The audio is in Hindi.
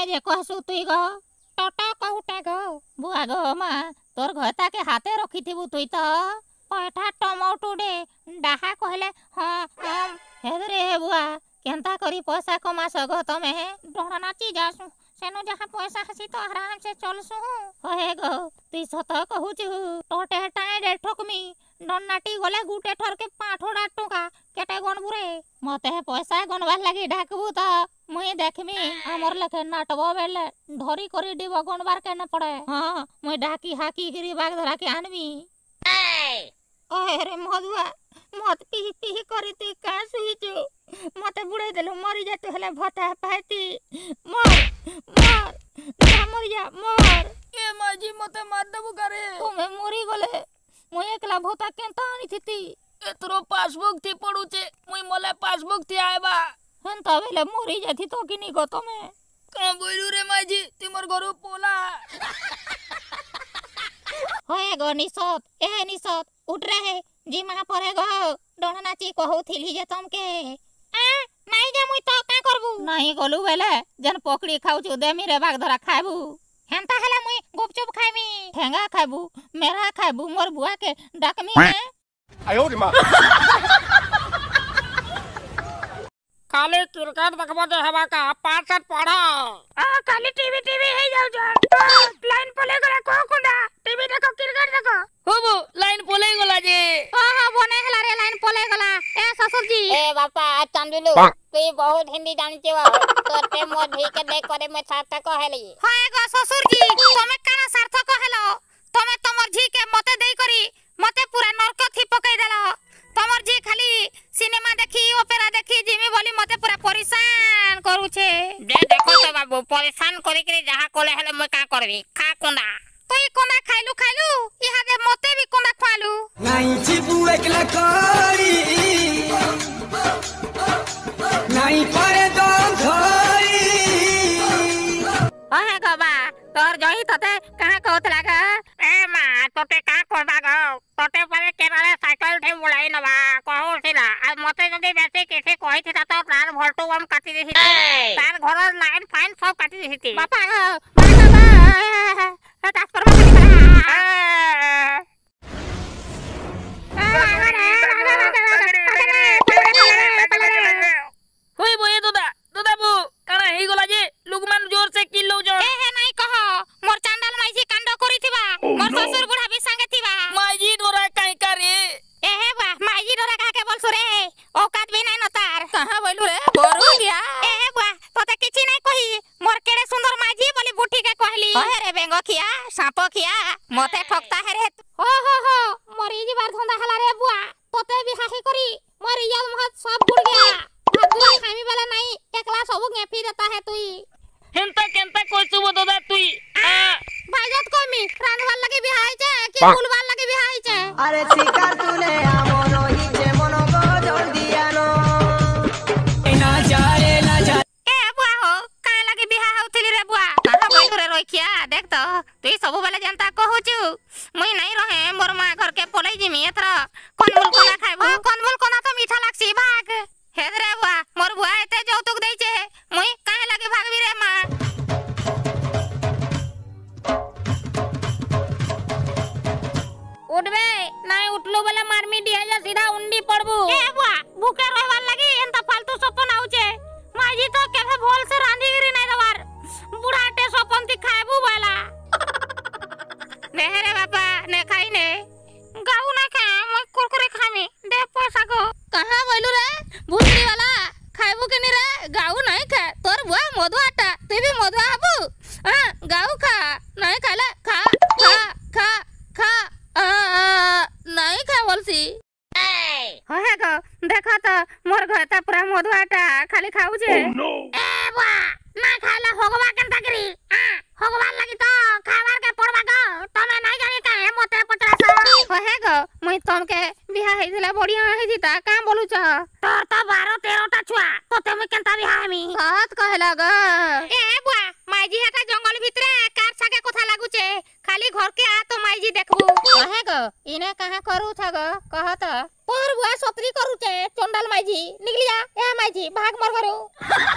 जे कहसु तुई गो टटा कहूटे गो बुआ गो मा तोर घता के हाथे रखिथिबु तुई तो पैठा टमाटो डे डाहा कहले हाँ हम हेदरे बुआ केंता करी पैसा कमा सगो तमे डोड़ा नाची जासु सेनो जहाँ पैसा हसी तो आराम से चलसु हे गो तुई सत कहूचु टोटे टाए डे ठोकमी नन्नाटी गले गुटे ठर के पाठोड़ा टोका केटे गणबुरे मते पैसा गणबार लगी ढाकबू तो मुई देखमी हमर लेखे नाटबो बेले धरी करी डिबो गणबार के न पड़े हां मुई ढाकी हाकी गिरी बाग धरा के आनमी ओए रे मधुआ मत पी पी करी तू का सुइचु मते बुड़े देलु मरी जा तू हले भता पाती मर मर जा मर ए माजी मते मार देबु करे तुमे मरी गले मुई एकला भता केंता आनी थिती एतरो पासबुक थी पडुचे मुई मले पासबुक थी आएबा हेंता बेले मरी जाथी तो किनी गो तमे का बोलू रे माजी तिमर घरो पोला होए गो निसत ए निसत उठ रहे जी मा परे गो डोण नाची कहउथिली जे तमके नहीं जे मुई तो का करबू नहीं गलु बेले जन पकड़ी खाउछु देमी रे बाग धरा खाइबू हेंता हला मुई गुपचुप खाइमी ठेंगा खाइबू मेरा खाइबू मोर बुआ के डाकमी में आयो रे मां खाली क्रिकेट देखबो जे हवा का पाठ साथ पढ़ा खाली टीवी हे जाउ जा लाइन पले गला को कुंडा टीवी देखो क्रिकेट देखो होबो लाइन पोले गला जे हां बने हला रे लाइन पले गला ए ससुर जी ए बापा चांदुलू तू बहुत हिंदी जानते हो तोते मोर धी के देख करे मैं सार्थक कहली हाय गो ससुर जी तमे काना सार्थक कहलो तमे तमर झी के मते देई करी मते पूरा नरक थी पकई देलो तमर झी खाली सिनेमा देखी ओपेरा देखी जिमी बोली मते पूरा परेशान करू छे जे देखो तो बाबू परेशान करी के जहां कोले हले मैं का करबी खा कोंडा तोई कोंडा खाइलू इहा दे मते भी कोंडा खालू नहीं छिपू एकला करी नहीं परे दो धरी ओहे गबा तोर जही तते कहां कहत लागा ए मां तोते का करबा गो तोते परे केराले साइकिल थे बुलाई नबा कहू सिला आ मते जदी बेसी केसे कहि थिता तो तार भोल्टो हम काटी देहि तार घर लाइन फाइन सब काटी देहि बापा बाबा ट्रांसफर होई बोए दुदा बु काना हेई गला जे लुगमान जोर से किलो जो ए हे नहीं कह मोर चांदल माइजी कांड करिथिबा मोर ससुर बुढ़ा भी संगे थिबा माजी डोरा काई करे ए हे बा माइजी डोरा का के बोलसु रे औकात भी नहीं नतार कहां बोलू रे बोरू गया ए हे बा तोते किछि नहीं कही मोर केड़े सुंदर माइजी बोली बुठी के कहली ओहे रे बेंगो खिया सांप खिया मते ठकता है रे हो मोरी जी बार धंदा हला रे बुआ तोते भी हाही करी मोर इज्जत महत सब बुड़ गया भागुआ खामी वाला नहीं एकला सब गेफी देता है तुई हेंता केंता कोइसु बो दादा तुई भाईजात कोमी रानवाल लगे बिहाई छे कि फूलवाल लगे बिहाई छे अरे शिकार तूने आमनो हिचे मनो को जोड़ दिया नो ना जा ए बुआ हो काहे लगे बिहा होथिली रे बुआ कहां बोल रे रोइखिया देख तो तुई सब बेले जनता कहूचु मुई नहीं रहे मोर मां घर के पोलै जिमी एथरा कोनमुल कोना खाइबो कोनमुल कोना तो मीठा लागसी भाग हेद रे बुआ मोर बुआ एते जौतुक देई छे मुई काहे लगे भागबी रे मां उठबे नहीं उठलो वाला मारमी दिया जा सीधा उंडी पड़बू ए बुआ भूखे रहवार लगी एंता फालतू सपन आउचे माजी तो केभे भोल से रांधी गिरी नहीं दवार बुढ़ाटे सपन ती खाइबू वाला नेहरे बापा ने खाई ने गाऊ ना खा मैं कुरकुरे खामी दे पैसा को कहां बोलू रे भूतरी वाला खाइबू के नी रे गाऊ नहीं खा तोर बुआ मधुआटा तू भी मधुआ हबू हां गाऊ खा नहीं खाला खा खा खा खा नहीं खा बोलसी होहे गो देखो तो मोर घरता पूरा मधुआटा खाली खाऊ छे ए बुआ ना खाला होगवा केनता करी होगवा लगी तो खावार के पड़बा गो तमे नहीं जानी काहे मते पचरास होहे गो मुई तमके बिहा हेदिला बढ़िया हेजिता का बोलू छ तोर तो 12 13 टा छुआ तोते मुई केनता बिहा हमी बात कहला गो ए बुआ माईजी हेका जंगल भितरे कार छाके कोथा लागू छे खाली घर के आ तो माईजी देखबू कहे गो इने कहां करू छ गो कह त तोर बुआ सतरी करू छे चंडाल माईजी निकलिया ए माईजी भाग मर करू